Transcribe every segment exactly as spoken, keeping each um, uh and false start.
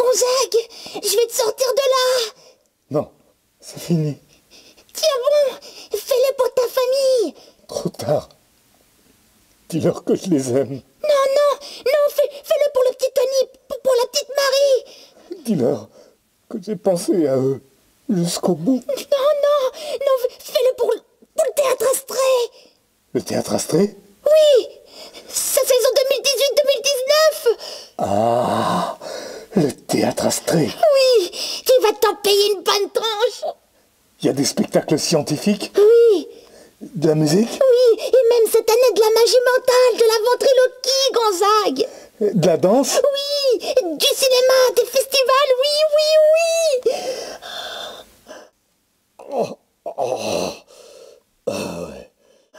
Gonzague, je vais te sortir de là. Non, c'est fini. Tiens bon, fais-le pour ta famille. Trop tard. Dis-leur que je les aime. Non, non, non, fais, fais-le pour le petit Tony, pour, pour la petite Marie. Dis-leur que j'ai pensé à eux jusqu'au bout. Non, non, non, fais-le pour, pour le théâtre Astray. Le théâtre Astray? Oui, sa saison deux mille dix-huit deux mille dix-neuf. Ah, le théâtre Astray. Oui, tu vas t'en payer une bonne tranche. Il y a des spectacles scientifiques? Oui. De la musique? Oui, et même cette année de la magie mentale, de la ventriloquie, Gonzague. De la danse? Oui, du cinéma, des festivals, oui, oui, oui. Oh, oh. Ah ouais.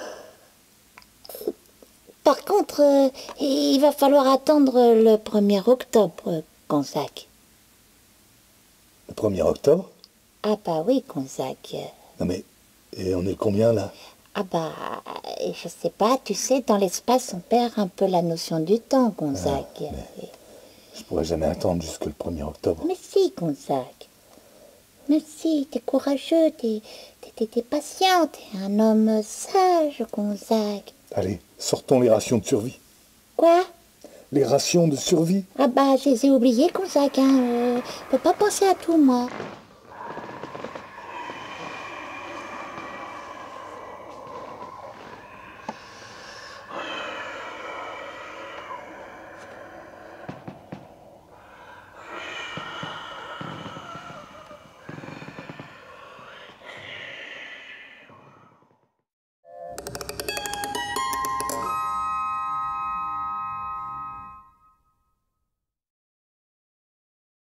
Par contre, euh, il va falloir attendre le premier octobre, Gonzague. Le premier octobre? Ah bah oui, Gonzague. Non mais, et on est combien là? Ah bah, je sais pas, tu sais, dans l'espace, on perd un peu la notion du temps, Gonzague. Ah, mais je pourrais jamais attendre jusque le premier octobre. Mais si, Gonzague. Mais si, t'es courageux, t'es, t'es, t'es patient, t'es un homme sage, Gonzague. Allez, sortons les rations de survie. Quoi? Les rations de survie? Ah bah, je les ai oubliées, Gonzague, hein. Euh, faut pas penser à tout, moi.